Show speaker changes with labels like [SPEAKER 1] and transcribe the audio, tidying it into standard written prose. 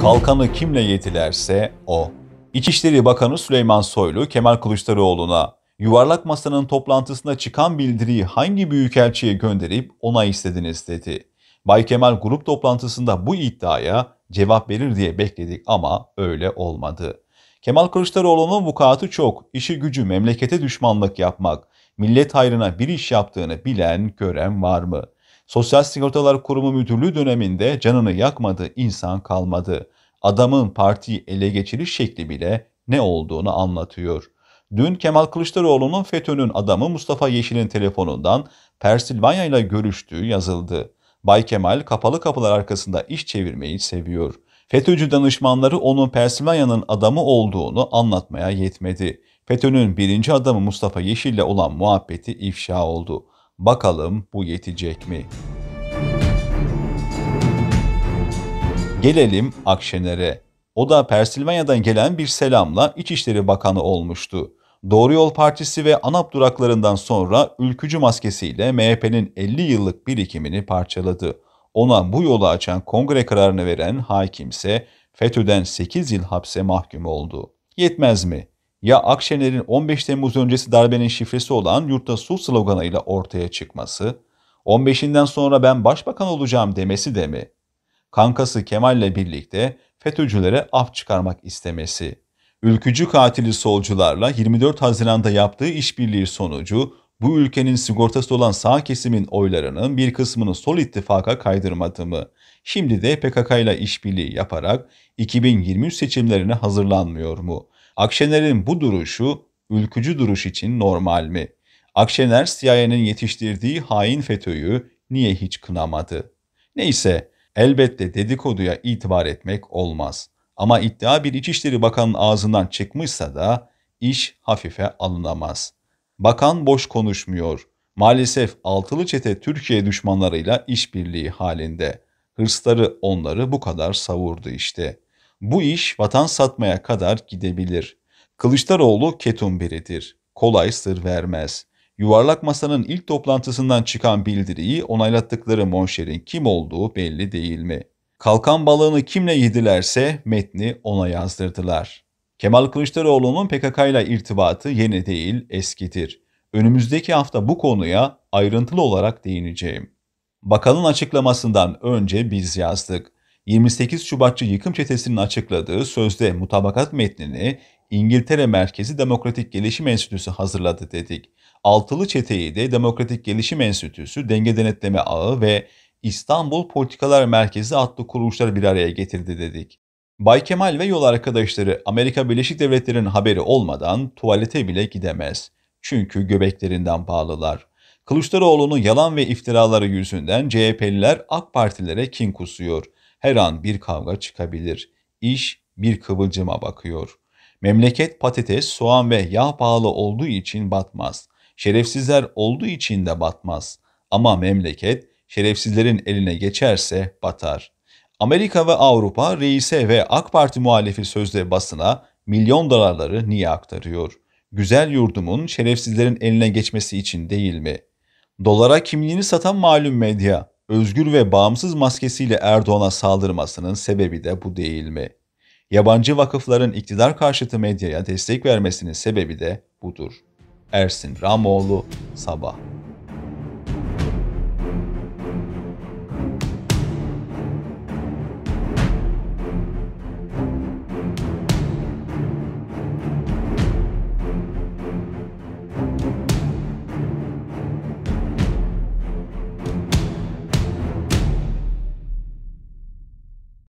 [SPEAKER 1] Kalkanı kimle yedilerse o. İçişleri Bakanı Süleyman Soylu, Kemal Kılıçdaroğlu'na yuvarlak masanın toplantısında çıkan bildiriyi hangi büyükelçiye gönderip onay istediniz dedi. Bay Kemal grup toplantısında bu iddiaya cevap verir diye bekledik ama öyle olmadı. Kemal Kılıçdaroğlu'nun vukuatı çok, işi gücü memlekete düşmanlık yapmak, millet hayrına bir iş yaptığını bilen, gören var mı? Sosyal Sigortalar Kurumu Müdürlüğü döneminde canını yakmadığı insan kalmadı. Adamın partiyi ele geçiriş şekli bile ne olduğunu anlatıyor. Dün Kemal Kılıçdaroğlu'nun FETÖ'nün adamı Mustafa Yeşil'in telefonundan Pensilvanya ile görüştüğü yazıldı. Bay Kemal kapalı kapılar arkasında iş çevirmeyi seviyor. FETÖ'cü danışmanları onun Pensilvanya'nın adamı olduğunu anlatmaya yetmedi. FETÖ'nün birinci adamı Mustafa Yeşil'le olan muhabbeti ifşa oldu. Bakalım bu yetecek mi? Gelelim Akşener'e. O da Pensilvanya'dan gelen bir selamla İçişleri Bakanı olmuştu. Doğru Yol Partisi ve ANAP duraklarından sonra ülkücü maskesiyle MHP'nin 50 yıllık birikimini parçaladı. Ona bu yolu açan kongre kararını veren hakimse FETÖ'den 8 yıl hapse mahkum oldu. Yetmez mi? Ya Akşener'in 15 Temmuz öncesi darbenin şifresi olan "Yurtta sul" sloganıyla ortaya çıkması, 15'inden sonra ben başbakan olacağım demesi de mi? Kankası Kemal'le birlikte FETÖ'cülere af çıkarmak istemesi, ülkücü katili solcularla 24 Haziran'da yaptığı işbirliği sonucu bu ülkenin sigortası olan sağ kesimin oylarının bir kısmını Sol ittifaka kaydırmadı mı? Şimdi de PKK ile işbirliği yaparak 2023 seçimlerine hazırlanmıyor mu? Akşener'in bu duruşu ülkücü duruş için normal mi? Akşener CIA'nın yetiştirdiği hain FETÖ'yü niye hiç kınamadı? Neyse, elbette dedikoduya itibar etmek olmaz. Ama iddia bir İçişleri Bakanı'nın ağzından çıkmışsa da iş hafife alınamaz. Bakan boş konuşmuyor. Maalesef altılı çete Türkiye düşmanlarıyla işbirliği halinde. Hırsları onları bu kadar savurdu işte. Bu iş vatan satmaya kadar gidebilir. Kılıçdaroğlu ketum biridir. Kolay sır vermez. Yuvarlak Masa'nın ilk toplantısından çıkan bildiriyi onaylattıkları monşerin kim olduğu belli değil mi? Kalkan balığını kimle yedilerse metni ona yazdırdılar. Kemal Kılıçdaroğlu'nun PKK ile irtibatı yeni değil, eskidir. Önümüzdeki hafta bu konuya ayrıntılı olarak değineceğim. Bakanın açıklamasından önce biz yazdık. 28 Şubatçı yıkım çetesinin açıkladığı sözde mutabakat metnini İngiltere merkezi Demokratik Gelişim Enstitüsü hazırladı dedik. Altılı çeteyi de Demokratik Gelişim Enstitüsü, Denge Denetleme Ağı ve İstanbul Politikalar Merkezi adlı kuruluşlar bir araya getirdi dedik. Bay Kemal ve yol arkadaşları Amerika Birleşik Devletleri'nin haberi olmadan tuvalete bile gidemez. Çünkü göbeklerinden bağlılar. Kılıçdaroğlu'nun yalan ve iftiraları yüzünden CHP'liler AK Partilere kin kusuyor. Her an bir kavga çıkabilir. İş bir kıvılcıma bakıyor. Memleket patates, soğan ve yağ pahalı olduğu için batmaz. Şerefsizler olduğu için de batmaz. Ama memleket şerefsizlerin eline geçerse batar. Amerika ve Avrupa reise ve AK Parti muhalifi sözde basına milyon dolarları niye aktarıyor? Güzel yurdumun şerefsizlerin eline geçmesi için değil mi? Dolara kimliğini satan malum medya, özgür ve bağımsız maskesiyle Erdoğan'a saldırmasının sebebi de bu değil mi? Yabancı vakıfların iktidar karşıtı medyaya destek vermesinin sebebi de budur. Ersin Ramoğlu, Sabah.